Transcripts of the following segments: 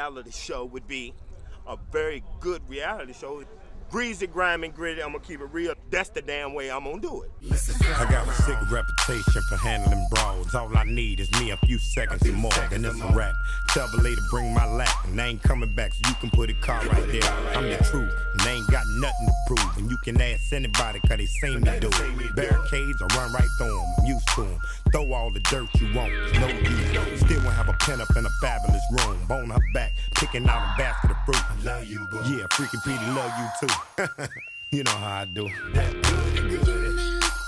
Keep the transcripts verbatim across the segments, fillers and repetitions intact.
reality show would be a very good reality show. Greasy, grimy, gritty, I'm gonna keep it real. That's the damn way I'm gonna do it. I got a sick reputation for handling brawls. All I need is me a few seconds and more, and it's a rap. Tell the lady bring my lap, and they ain't coming back, so you can put a car right there. I'm the truth, and they ain't got nothing to prove. And you can ask anybody, cause they seen me do it. Barricades, I run right through them, I'm used to them. Throw all the dirt you want, no use. Still won't have a pen up in a fabulous room. Bone her back, picking out a basket of fruit. I love you, boo. Yeah, freaking Petey love you too. You know how I do. That goody, goody.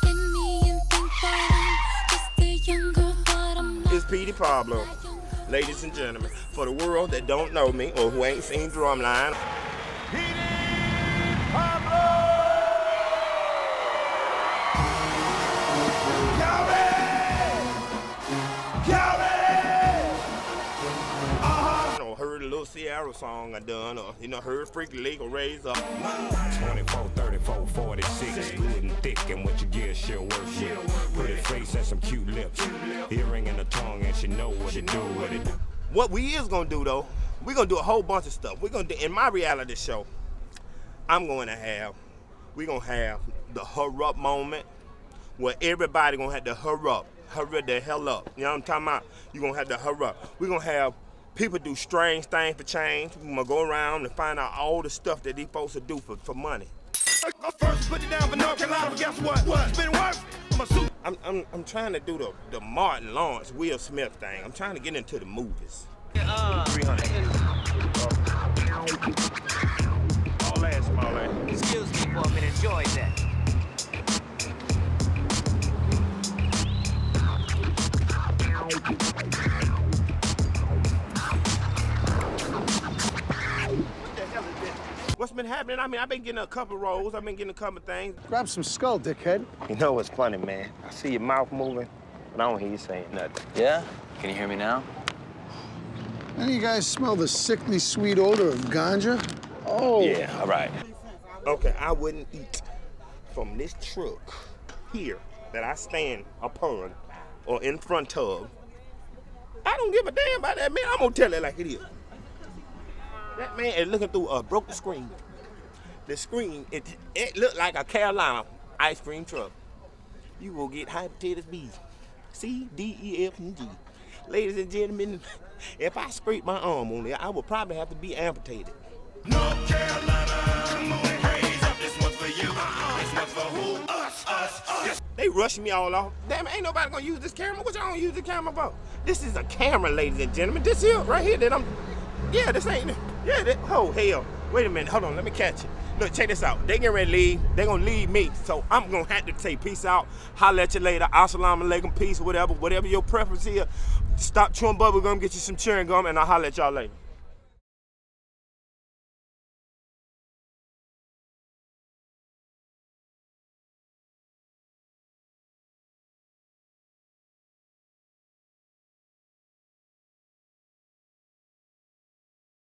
It's Petey Pablo, ladies and gentlemen. For the world that don't know me or who ain't seen Drumline, Petey Pablo! Y'all ready? Y'all ready? Uh-huh. You know, heard a little Sierra song I done, or you know, heard Freaky Legal Raise Up. twenty-four, thirty-four, forty-six, good and thick, and what you get, she'll work with. Pretty face and some cute lips, earring in the tongue, and she know what to do with it. What we is gonna do though, we're gonna do a whole bunch of stuff. We're gonna do, in my reality show, I'm going to have, we're gonna have the hurry up moment, where everybody gonna have to hurry up, hurry the hell up. You know what I'm talking about? You're gonna have to hurry up. We're gonna have people do strange things for change. We're gonna go around and find out all the stuff that these folks will do for, for money. First, put it down for North Carolina, but guess what? What? It's been work. I'm a suit. I'm, I'm, I'm trying to do the, the Martin Lawrence, Will Smith thing. I'm trying to get into the movies. Uh, three hundred. All that, small ass. Excuse me for a minute. Enjoy that. What's been happening? I mean, I've been getting a couple roles. I've been getting a couple things. Grab some skull, dickhead. You know what's funny, man? I see your mouth moving, but I don't hear you saying nothing. Yeah? Can you hear me now? Any of you guys smell the sickly sweet odor of ganja? Oh. Yeah, all right. Okay, I wouldn't eat from this truck here that I stand upon or in front of. I don't give a damn about that, man. I'm gonna tell it like it is. That man is looking through a broken screen. The screen, it, it looked like a Carolina ice cream truck. You will get hepatitis B, C, D, E, F, and G. Ladies and gentlemen, if I scrape my arm on it, I would probably have to be amputated. North Carolina, come on and raise up. This one's for you. This one's for who? Us, us, us. They rushing me all off. Damn, ain't nobody gonna use this camera. What y'all gonna use the camera for? This is a camera, ladies and gentlemen. This here, right here, that I'm, yeah, this ain't, yeah, that, oh, hell. Wait a minute, hold on, let me catch it. Look, check this out. They getting ready to leave. They gonna leave me. So I'm gonna have to say peace out. Holla at you later. Assalamu alaikum, peace, whatever. Whatever your preference is. Stop chewing bubble gum, get you some chewing gum, and I'll holla at y'all later.